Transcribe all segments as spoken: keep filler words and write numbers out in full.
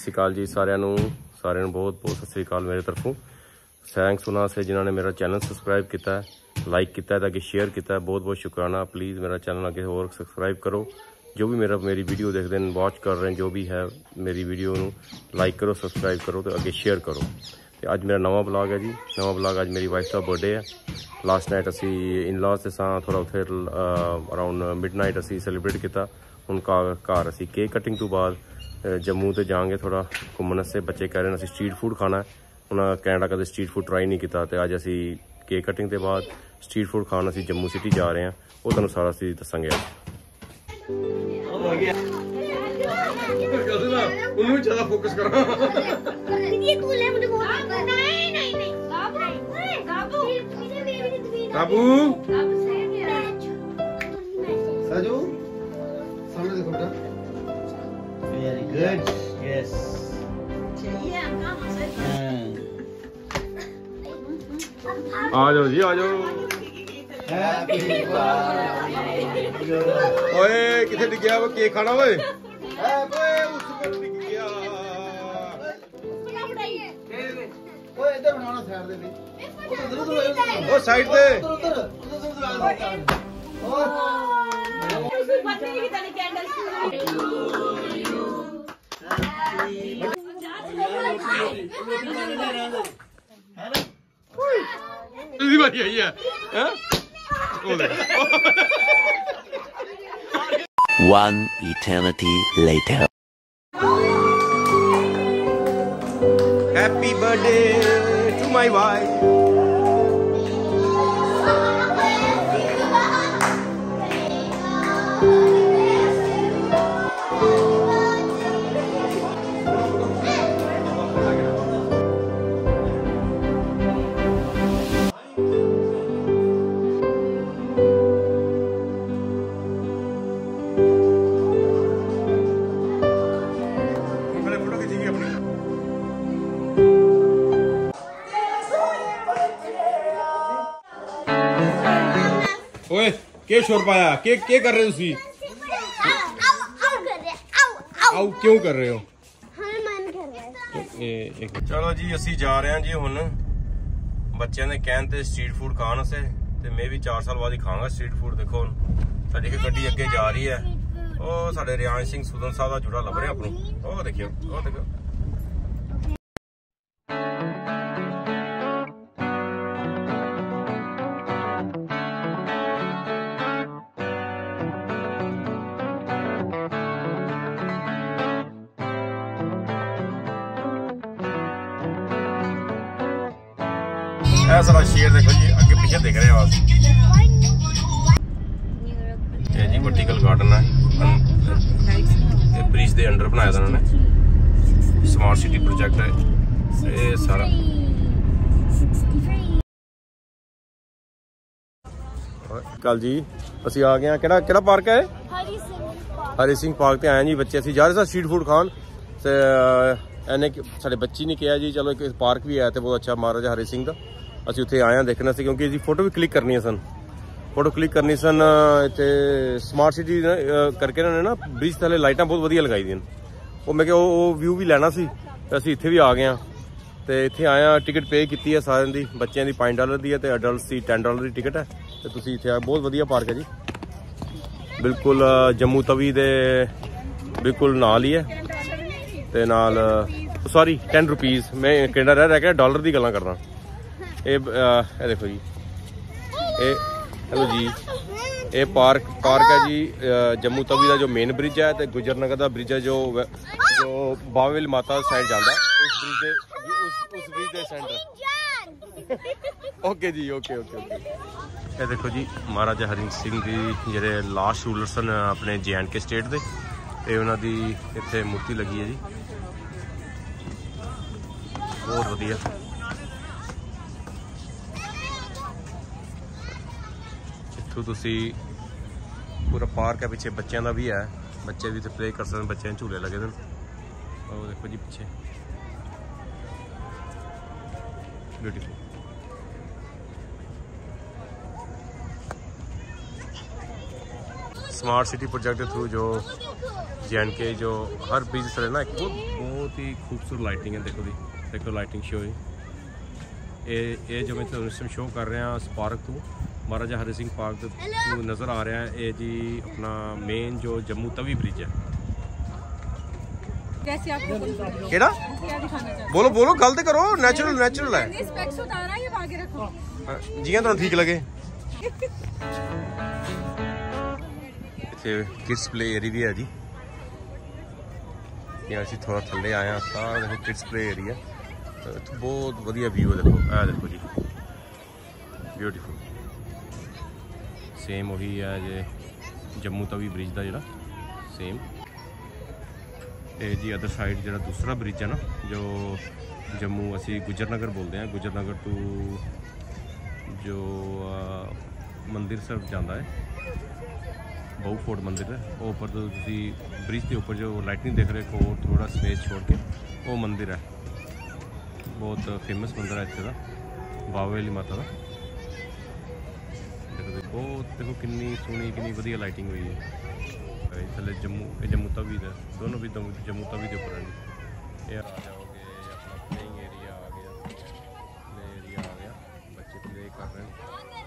श्री अकाल जी साਰਿਆਂ ਨੂੰ ਸਾਰਿਆਂ ਨੂੰ बहुत बहुत सत श्री अकाल मेरे तरफों। थैंक्स उन्होंने से जिन्होंने मेरा चैनल सब्सक्राइब किया है, लाइक किया है, ताकि शेयर किया है, बहुत बहुत शुक्राना। प्लीज़ मेरा चैनल आगे और सब्सक्राइब करो। जो भी मेरा मेरी वीडियो देखते हैं, वॉच कर रहे हैं, जो भी है मेरी वीडियो नू लाइक करो, सब्सक्राइब करो, तो अगे शेयर करो। तो अज मेरा नवा ब्लॉग है जी, नवा ब्लॉग अज मेरी वाइफ का बर्थडे है। लास्ट नाइट असी इन लॉज से सा थोड़ा उत्थे अराउंड मिड नाइट असी सैलीब्रेट किया। हुण घर असी केक कटिंग तो बाद जम्मू तो जाएंगे थोड़ा घूमने से। बच्चे कह रहे हैं असी स्ट्रीट फूड खाना है, उन्होंने कैनेडा कदे स्ट्रीट फूड ट्राई नहीं किया। तो अज असी केक कटिंग के बाद स्ट्रीट फूड खान असी जम्मू सिटी जा रहे हैं, वो तुहानूं सारा असी दसांगे। Very good. Yes. आ जाओ जी, आ जाओ। ओए किथे डिग गया वो केक खाना? ओए उस पर डिग गया। ओए इधर बनाना साइड दे दी। ओ साइड पे। उसी बत्ती की तरह कैंडल्स बारी आई है। One eternity later. Happy birthday to my wife. ओए के शोर पाया? के के कर रहे हो तुसी? आओ क्यों कर रहे हो? ए, एक चलो जी असी जा रहे हैं जी हुण बच्चों ने कहन ते स्ट्रीट फूड खान से, ते मैं भी चार साल बाद ही खाऊंगा स्ट्रीट फूड। देखो हुण साडी गड्डी अगे जा रही है। ओ साडे रियान सिंह सुदन साहब दा जुड़ा लभ रहा अपनों। ओ देखियो, ओ देखो। सारा शेर देखो जी, अगे पीछे देख रहे हो। ये जी वर्टिकल गार्डन है, ब्रिज के अंडर बनाया था उन्होंने। स्मार्ट सिटी प्रोजेक्ट है ये सारा। कल जी असी आ गए। केड़ा केड़ा पार्क है? हरी सिंह हरी सिंह पार्क ते आए जी। बच्चे असी जा रहे थे स्ट्रीट फूड खान ते एने साडे बच्ची ने कहा जी चलो एक पार्क भी है तो बहुत अच्छा महाराजा हरी सिंह का। ਅਸੀਂ ਉੱਥੇ ਆਏ ਆ ਦੇਖਣਾ ਸੀ, ਕਿਉਂਕਿ ਅਸੀਂ ਫੋਟੋ ਵੀ ਕਲਿੱਕ ਕਰਨੀ ਸਨ। ਫੋਟੋ ਕਲਿੱਕ ਕਰਨੀ ਸਨ ਇੱਥੇ ਸਮਾਰਟ ਸਿਟੀ ਕਰਕੇ ਇਹਨਾਂ ਨੇ ਨਾ ਬ੍ਰਿਜ ਥੱਲੇ ਲਾਈਟਾਂ ਬਹੁਤ ਵਧੀਆ ਲਗਾਈ ਦੀਆਂ। ਉਹ ਮੈਂ ਕਿਹਾ ਉਹ ਵਿਊ ਵੀ ਲੈਣਾ ਸੀ, ਤੇ ਅਸੀਂ ਇੱਥੇ ਵੀ ਆ ਗਏ ਆ। ਤੇ ਇੱਥੇ ਆਏ ਆ, ਟਿਕਟ ਪੇ ਕੀਤੀ ਹੈ ਸਾਰਿਆਂ ਦੀ। ਬੱਚਿਆਂ ਦੀ ਪੰਜ ਡਾਲਰ ਦੀ ਹੈ ਤੇ ਅਡਲਟਸ ਦੀ ਦਸ ਡਾਲਰ ਦੀ ਟਿਕਟ ਹੈ। ਤੇ ਤੁਸੀਂ ਇੱਥੇ ਆ, ਬਹੁਤ ਵਧੀਆ ਪਾਰਕ ਹੈ ਜੀ, ਬਿਲਕੁਲ ਜੰਮੂ ਤਵੀ ਦੇ ਬਿਲਕੁਲ ਨਾਲ ਹੀ ਹੈ। ਤੇ ਨਾਲ ਸੌਰੀ ਦਸ ਰੁਪਈਸ ਮੈਂ ਕੈਨੇਡਾ ਰਹਿ ਰਹਿ ਕੇ ਡਾਲਰ ਦੀ ਗੱਲਾਂ ਕਰਦਾ। ये देखो जी, ये हेलो जी, ये पार्क पार्क है जी जम्मू तवी का जो मेन ब्रिज है, तो गुजर नगर का ब्रिज है जो जो बावेल माता साइड जाता उस ब्रिज दे उस उस ब्रिज दे सेंटर। ओके जी, ओके ओके ओके। ये देखो जी महाराजा हरि सिंह जी जेडे लास्ट रूलर सन अपने जे एंड के स्टेट के, ये उन्हों की इत्थे मूर्ति लगी है जी, बहुत वधिया। इत्थों तुसी पूरा पार्क है, पिछे बच्चों का भी है, बच्चे भी इत्थे प्ले कर सकते, बच्चों झूले लगे थे। और देखो जी पिछे ब्यूटीफुल। स्मार्ट सिटी प्रोजेक्ट के थ्रू जो जे एंड के जो हर ब्रिज से ना एक बहुत बहुत बहुत ही खूबसूरत लाइटिंग है। देखो जी, देखो लाइटिंग शो है ये जो मैं तुहानू इस टाइम शो कर रहा इस पार्क तो महाराजा हरि सिंह पार्क नज़र आ रहा है। ये जी अपना मेन जो जम्मू तवी ब्रिज है। कैसे आपको केड़ा क्या दिखाना चाहते बोलो बोलो गल तो करो, नेचुरल नेचुरल है हैं? स्पेक्स उतारा या आगे रखो? जियां तुहानू ठीक लगे। इत्थे किड्स प्ले एरिया भी है जी। यहाँ असीं थोड़ा थल्ले आए हैं, सारा देखो किड्स प्ले एरिया। इत्थों बहुत वधिया व्यू है। देखो ए देखो जी, ब्यूटीफुल सेम वही है जे जम्मू तवी ब्रिज का जोड़ा सेम। ये जी अदर साइड जो दूसरा ब्रिज है ना, जो जम्मू असी गुजर नगर बोलते हैं, गुजर नगर टू जो आ, मंदिर सिर्फ जाता है बहु फोर्ट मंदिर है वो ऊपर तो तुसी ब्रिज के ऊपर जो लाइटिंग देख रहे हो थोड़ा स्पेस छोड़ के वो मंदिर है। बहुत फेमस मंदिर है इत्थे दा, बावे वाली माता का। देखो बहुत देखो कितनी सोहनी कितनी वधिया लाइटिंग हुई है। थले जम्मू जम्मू तवी है, दोनों भी जम्मू तवी के ऊपर है। ये आ जाओगे अपना प्लेइंग एरिया आ गया, प्ले एरिया आ गया, बच्चे प्ले कर रहे हैं।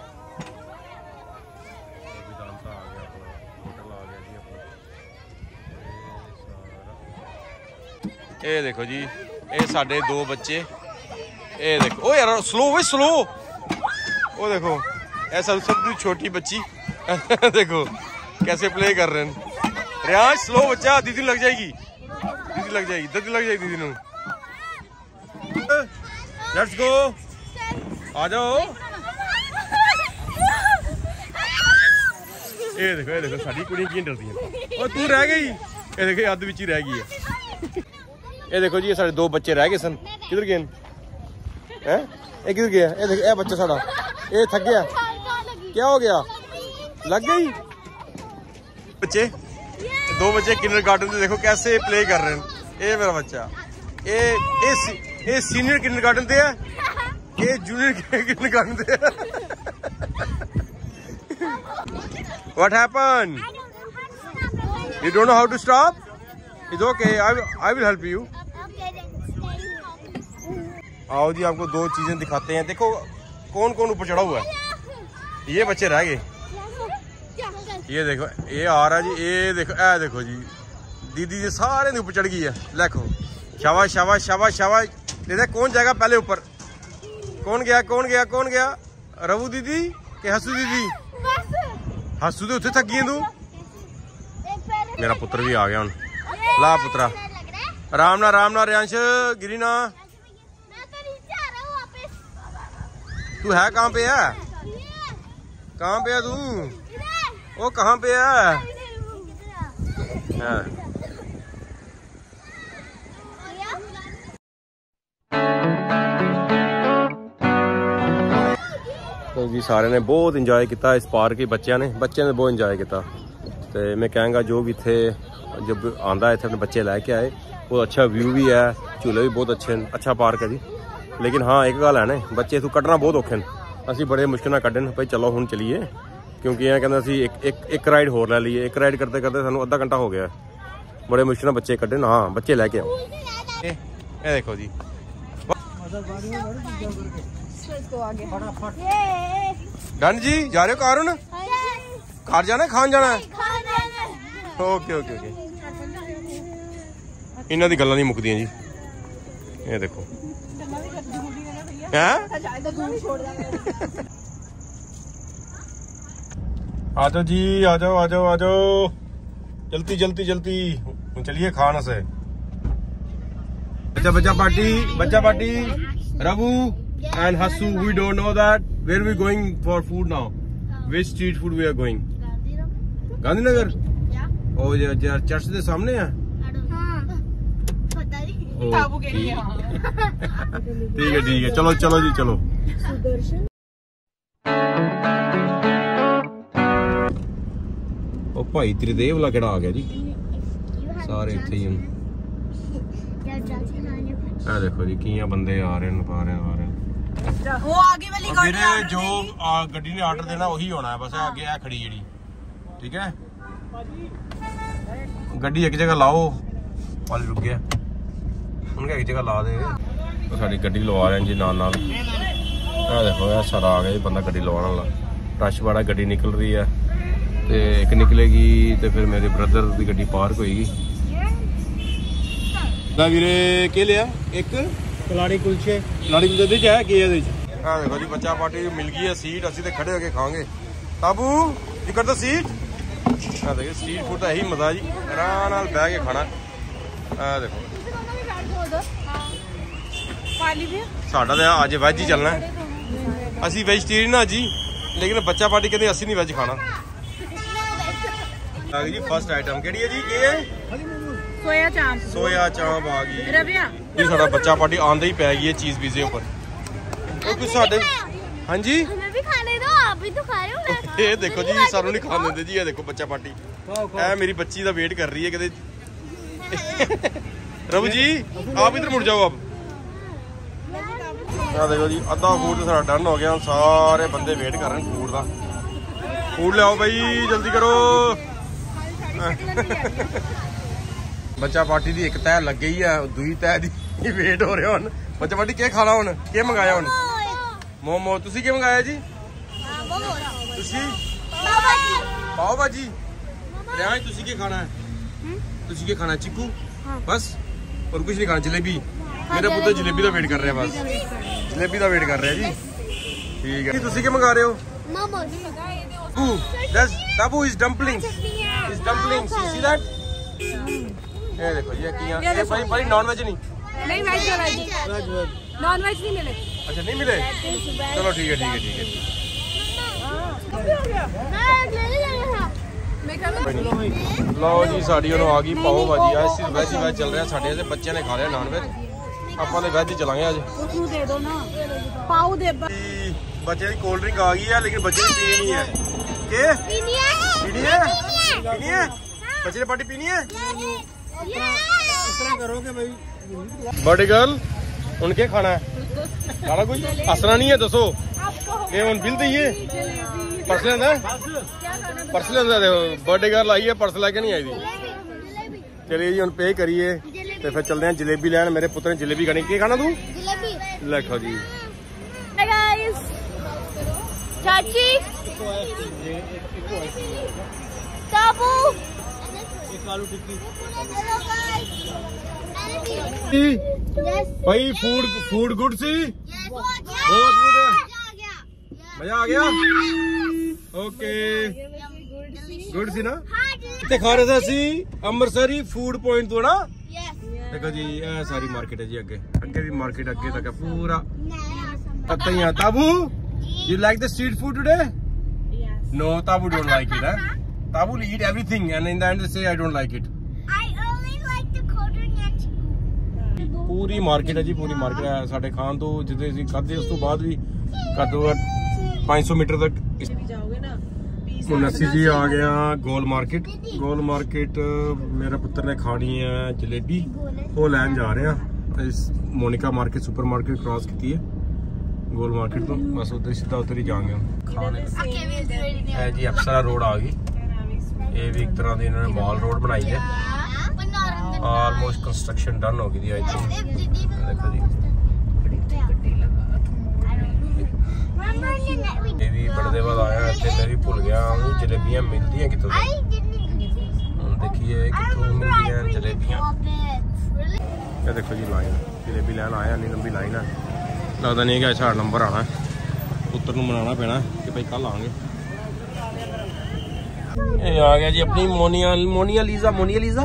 वेदांता आ गया, अपना होटल आ गया जी अपना। ये देखो जी, ये साढ़े दो बच्चे, ये देखो ओ यार स्लो वे स्लो, वो देखो ऐसा सबसे छोटी बच्ची देखो कैसे प्ले कर रहे हैं। रियाज स्लो बच्चा, दीदी लग जाएगी, दीदी लग जाएगी, दीदी लग जाएगी दीदी नू। लेट्स गो, आ जाओ। ये देखो ये देखो साड़ी कुड़ी की डरती है। और तू रह गई, ये देखो अद्ध विच ही रह गई है। ये देखो जी, ये साढ़े दो बच्चे रह गए सन, किधर गए हैं? ये किधर गया? ये देखो ये बच्चा साड़ा ये थक गया, क्या हो गया? लग गई। बच्चे दो बच्चे किंडर गार्डन से देखो कैसे प्ले कर रहे हैं। ये मेरा बच्चा ये ये ये सीनियर किंडर गार्डन से है, ये जूनियर किंडर गार्डन से है। What happened? You don't know how to stop? It's okay. I will, I will help you. आओ जी, आपको दो चीजें दिखाते हैं। देखो कौन कौन ऊपर चढ़ा हुआ है। ये बच्चे रह गए, ये देखो ये आ रहा जी, ये देखो ए देखो जी, दीदी जी सारे ऊपर चढ़ गई है। देखो शाबाश शाबाश शाबाश शाबाश। देखो कौन जाएगा पहले ऊपर, कौन गया कौन गया कौन गया? रवू दीदी के हसू दीदी? हसू तो उत्थे थक गई तू। मेरा पुत्र भी आ गया हूँ। ला पुत्रा, राम ना राम ना रियांश गिरी ना। तू है कहाँ पे है? कहाँ पे है तू? वो कहाँ पे है? हाँ। तो जी सारे ने बहुत इंजॉय किया इस पार्क के, बच्चों ने बच्चों ने बहुत इंजॉय किया। तो मैं कहूँगा जो भी थे जब आंदा है अपने बच्चे लैके आए, बहुत अच्छा व्यू भी है, झूले भी बहुत अच्छे, अच्छा पार्क है जी। लेकिन हाँ एक गल है ना, बच्चे इतों कड्ढना बहुत औखे हैं। असीं बड़े मुश्किल नाल कड्ढन भाई, चलो हुण चलीए, क्योंकि यह कहते असीं एक एक एक राइड होर लै लीए। एक राइड करते करते सानूं अद्धा घंटा हो गया, बड़े मुश्किल नाल बच्चे कड्ढन। हाँ बच्चे लैके आओ। ये देखो जी, डन जी, जा रहे हो कार हुण? घर जाना है, खान जाना है? Okay okay okay. इन्हां दी गल्लां नहीं मुकदियां जी। ये देखो हैं, आ जाओ जी, आ जाओ आ जाओ आ जाओ, जल्दी जल्दी जल्दी चलिए खाना से। बच्चा बच्चा पार्टी, बच्चा पार्टी। रवू and Hasu, we don't know that where we going for food now. Which street food we are going? Gandhinagar. ओ ये चर्च के सामने है। ठीक है ठीक है, चलो चलो जी चलो। ओ भाई त्रिदेव वाला केड़ा आ गया जी, सारे इत्थे ही हैं। आ देखो जी किया बंदे आ रहे हैं, आ रहे हैं आ रहे हैं। वो आगे वाली गाड़ी जो गड्डी ने आर्डर देना वही होना है बस। आगे है खड़ी जी, ठीक है। गड्डी एक जगह लाओ, वाले रुक गया। उनका एक जगह ला दे। तो साड़ी गड्डी लवा रहे हैं जी नाल नाल। आ देखो यार सारा आ गया जी बंदा गड्डी लवाने वाला। रश बड़ा, गड्डी निकल रही है तो एक निकलेगी तो फिर मेरे ब्रदर की गड्डी पार्क होएगी। वीरे के लिया एक कलाड़ी कुलचे कलाड़ी कुलचे है कि हाँ देखो जी बच्चा पार्टी मिल गई है सीट, असि तो खड़े होके खाएंगे। ताबू जी कर दो सीट। हाँ देखिए स्ट्रीट फूड का यही मजा जी, आराम नाल बह के खाना। हाँ देखो साडा तो अज वैज ही चलना है, असी वेजिटेरियन हाँ जी, लेकिन बच्चा पार्टी कहते असी नहीं वैज खाना। आ गई जी फर्स्ट आइटम केड़ी है जी? ये सोया चांप। सोया चांप आ गई। रविया ये साडा बच्चा पार्टी आंदा ही पै गई है चीज पिज़्ज़े ऊपर। और कुछ साडे हाँ जी हमें भी खाने दो, आप भी तो खा रहे हो। ये देखो जी सानू नहीं खाने देते जी। ये देखो बच्चा पार्टी है मेरी बच्ची का वेट कर रही है कहते। रवि जी आप इधर मुड़ जाओ अब। आ देखो जी अद्धा फूड तो सारा डन हो गया, सारे बंदे वेट कर रहे हैं फूड का। फूड ले आओ भाई जल्दी करो। बच्चा पार्टी की एक तह लग गई है, दूई तह की वेट हो रहा हूँ। बच्चा पार्टी क्या खाना हूँ, क्या मंगाया हूँ? मोमो। तुसी क्या मंगाया जी? तुसी पाव भाजी। रियाज तुसी क्या खाना है? तुसी क्या खाना है? चिक्कू बस और कुछ नहीं खाना। जलेबी मेरा पुत्र जलेबी का वेट कर रहे हैं, बस जलेबी का वेट कर रहे हैं जी। ठीक है तुसी क्या मंगा रहे हो? Tabu is dumplings is dumplings you see that. ये देखो ये किया ये भाई भाई नॉन वेज नहीं नहीं वेज वेज नॉन वेज नहीं मिले। अच्छा नहीं मिले, चलो ठीक है ठीक है ठीक है। लो जी साड़ी आ गई पाओ भाजी। आज सिर्फ वैज ही वैज चल रहा है साढ़े, बच्चे ने खा लिया नॉन वेज, आप वैज ही चलांगे आज। दे दो ना पाओ दे। बच्चे की कोल्ड ड्रिंक आ गई है लेकिन बच्चे ने पीनी नहीं है। के पीनी है पीनी है पीनी है बच्चे ने पार्टी पीनी है। करोगे भाई बर्थडे गर्ल उनके खाना है खाना कोई हंसना नहीं है। दसो ये उन बिल दइए पर्स लेंदा पर्स लेंदा देखो बर्थडे गर्ल आई है पर्स लेके नहीं आई थी। चलिए जी हम पे करिए तो फिर चलते हैं जलेबी लैन। मेरे पुत्र ने जलेबी खानी। क्या खाना तू? लिखो जी चाची ताबू भाई फूड फूड गुड सी बहुत गुड है, मजा आ गया। ओके गुड सी ना खा रहे थे असी अमृतसरी फूड पॉइंट तो ना। देखो जी ये सारी मार्केट है जी, अगे अगे भी मार्केट अगे तक है पूरा पता ही है। Tabu you like the street food today? No Tabu don't like it. Tabu eat everything and in the end they say I don't like it. I only like the cold drink and chicken. पूरी market है जी, पूरी market है साढ़े खान तो जिद्दे ਅਸੀਂ ਖਾਦੇ ਉਸ ਤੋਂ ਬਾਅਦ ਵੀ ਘੱਟੋ ਘੱਟ पाँच सौ मीटर तक। ਹੁਣ ਅਸੀਂ ਜੀ ਆ ਗਏ ਆ ਗੋਲ ਮਾਰਕੀਟ। ਗੋਲ ਮਾਰਕੀਟ ਮੇਰਾ ਪੁੱਤਰ ਨੇ ਖਾਣੀ ਹੈ ਜਲੇਬੀ, ਉਹ ਲੈਣ ਜਾ ਰਹੇ ਆ। ਇਸ Monica market supermarket cross ਕੀਤੀ ਹੈ ਗੋਲ ਮਾਰਕੀਟ ਤੋਂ, ਬਸ ਉਧਰ ਸਿੱਧਾ ਉਧਰ ਹੀ ਜਾਵਾਂਗੇ ਖਾਣੇ। ਇਹ ਜੀ ਅਪਸਰਾ ਰੋਡ ਆ ਗਈ। ਇਹ ਵੀ ਇੱਕ ਤਰ੍ਹਾਂ ਦੀ ਇਹਨਾਂ ਨੇ ਮਾਲ ਰੋਡ ਬਣਾਈ ਹੈ। ਆਲਮੋਸਟ ਕੰਸਟਰਕਸ਼ਨ ਡਨ ਹੋ ਗਈ ਦੀ ਆਈ ਥਿੰਕ। ਦੇਖੋ ਜੀ ਇਹ ਵੀ ਬੜਦੇ ਬਾਅਦ ਆਇਆ ਇੱਥੇ, ਮੈਂ ਵੀ ਭੁੱਲ ਗਿਆ ਜਲੇਬੀਆਂ ਮਿਲਦੀਆਂ ਕਿੱਥੋਂ। ਹੁਣ ਦੇਖੀਏ ਕਿੱਥੋਂ ਮਿਲਦੀਆਂ ਜਲੇਬੀਆਂ। ਇਹ ਦੇਖੋ ਜੀ ਲਾਈਨ ਜਲੇਬੀ ਲੈਣ ਆਇਆ, ਇੰਨੀ ਲੰਬੀ ਲਾਈਨ ਹੈ। ਲੱਗਦਾ ਨਹੀਂ ਕਿ ਸਾਡਾ ਨੰਬਰ ਆਣਾ, ਪੁੱਤਰ ਨੂੰ ਮਨਾਉਣਾ ਪੈਣਾ ਕਿ ਭਾਈ ਕੱਲ ਆਵਾਂਗੇ। ਇਹ ਆ ਗਿਆ ਜੀ ਆਪਣੀ ਮੋਨੀਆ ਮੋਨੀਆ ਲੀਜ਼ਾ ਮੋਨੀਆ ਲੀਜ਼ਾ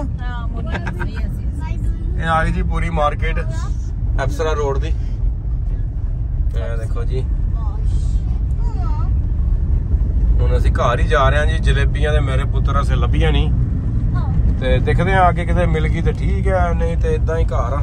ਇਹ ਆ ਗਈ ਜੀ ਪੂਰੀ ਮਾਰਕੀਟ ਅਪਸਰਾ ਰੋਡ ਦੀ। ਇਹ ਦੇਖੋ ਜੀ ਹੁਣ ਅਸੀਂ ਘਰ ਹੀ ਜਾ ਰਹੇ ਹਾਂ ਜੀ। ਜਲੇਬੀਆਂ ਤੇ ਮੇਰੇ ਪੁੱਤਰ ਅਸੇ ਲੱਭੀਆਂ ਨਹੀਂ ਤੇ ਦੇਖਦੇ ਆ ਅੱਗੇ ਕਿਤੇ ਮਿਲ ਗਈ ਤੇ ਠੀਕ ਹੈ, ਨਹੀਂ ਤੇ ਇਦਾਂ ਹੀ ਘਰ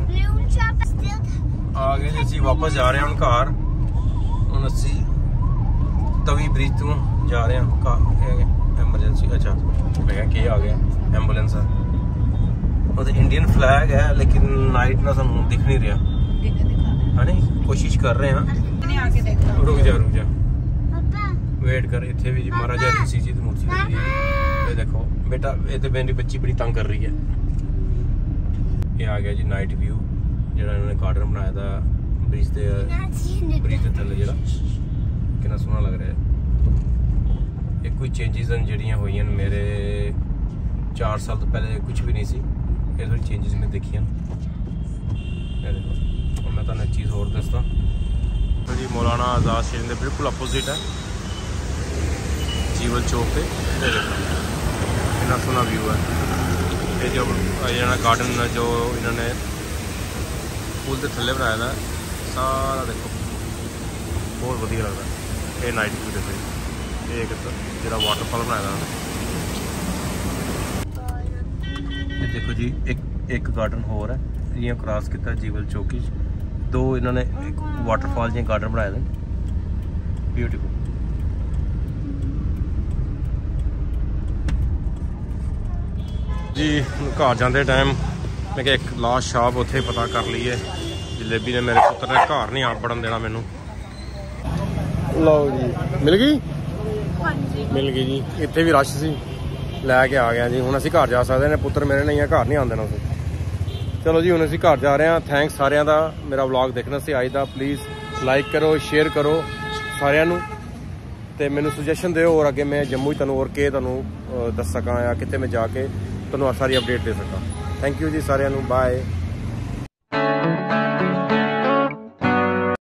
ਆ ਗਏ ਜੀ। ਅਸੀਂ ਵਾਪਸ ਜਾ ਰਹੇ ਹਾਂ ਹੁਣ ਘਰ। ਹੁਣ ਅਸੀਂ ਤਵੀ ਬ੍ਰਿਜ ਤੋਂ ਜਾ ਰਹੇ ਹਾਂ ਘਰ। ਐਮਰਜੈਂਸੀ ਅੱਛਾ ਮੈਂ ਕਿਹਾ ਕੀ ਆ ਗਿਆ ਐਂਬੂਲੈਂਸ ਹੈ। ਉਹਦੇ ਇੰਡੀਅਨ ਫਲੈਗ ਹੈ ਲੇਕਿਨ ਨਾਈਟ ਨਾਲ ਸਾਨੂੰ ਦਿਖ ਨਹੀਂ ਰਿਹਾ ਹੈ ਨੀ। ਕੋਸ਼ਿਸ਼ ਕਰ ਰਹੇ ਹਾਂ। ਰੁਕ ਜਾ ਰੁਕ ਜਾ वेट कर। इतने भी जी महाराजा ऋषि जी की मूर्ति लगी है। ये देखो बेटा ये तो मेरी बच्ची बड़ी तंग कर रही है। ये आ गया जी नाइट व्यू। ਜਿਹੜਾ ਇਹਨਾਂ ਨੇ ਗਾਰਡਨ ਬਣਾਇਆ ਦਾ ਬ੍ਰਿਜ ਦੇ ਬ੍ਰਿਜ ਦੇ ਥੱਲੇ ਜਿਹੜਾ ਕਿੰਨਾ ਸੋਹਣਾ ਲੱਗ ਰਿਹਾ ਹੈ। ਇਹ ਕੋਈ ਚੇਂਜਸ ਹਨ ਜਿਹੜੀਆਂ ਹੋਈਆਂ ਨੇ ਮੇਰੇ ਚਾਰ ਸਾਲ ਤੋਂ ਪਹਿਲੇ ਕੁਝ ਵੀ ਨਹੀਂ ਸੀ, ਇਹ ਥੋੜੀ ਚੇਂਜਸ ਮੈਂ ਦੇਖੀਆਂ। ਇਹ ਦੇਖੋ ਹੁਣ ਮੈਂ ਤੁਹਾਨੂੰ ਇੱਕ ਚੀਜ਼ ਹੋਰ ਦੱਸਦਾ ਜੀ, ਮੌਲਾਨਾ ਆਜ਼ਾਦ ਸਟੇਡੀਅਮ ਦੇ ਬਿਲਕੁਲ ਅਪੋਜ਼ਿਟ ਹੈ जीवल चौक पे। कितना सोहना व्यू है। ये जो इन्होंने गार्डन जो इन्होंने पुल के थले बनाया था सारा देखो बहुत वधिया लगता है। ये नाइट व्यू देखो जी, ये एक जो वाटरफॉल बनाया था। ये देखो जी एक एक गार्डन होर है, ये क्रॉस किया जीवल चौकी, दो इन्होंने एक वाटरफॉल जी गार्डन बनाए थे, ब्यूटीफुल। जी घर जाते टाइम मैं कि एक लास्ट शॉप उत्थे पता कर ली है। जलेबी ने मेरे पुत्र ने घर नहीं आप बढ़न देना मैनू। लो जी मिल गई, मिल गई जी। इतने भी रश सी, लैके आ गया जी। हुण असीं घर जा सकते हैं, पुत्र मेरे नहीं है घर नहीं आने देना उसे। चलो जी हुण असीं घर जा रहे हैं। थैंक्स सारिਆਂ ਦਾ मेरा व्लॉग देखने से अज का। प्लीज़ लाइक करो, शेयर करो सारिਆਂ ਨੂੰ, ਤੇ ਮੈਨੂੰ सुजैशन ਦਿਓ और अगे मैं जम्मू तुहानूं और के तुहानूं दस सकां या कित्थे मैं जाके ਤੁਹਾਨੂੰ ਸਾਰੀ ਅਪਡੇਟ ਦੇ ਸਕਾਂ। थैंक यू जी सारिਆਂ ਨੂੰ, बाय।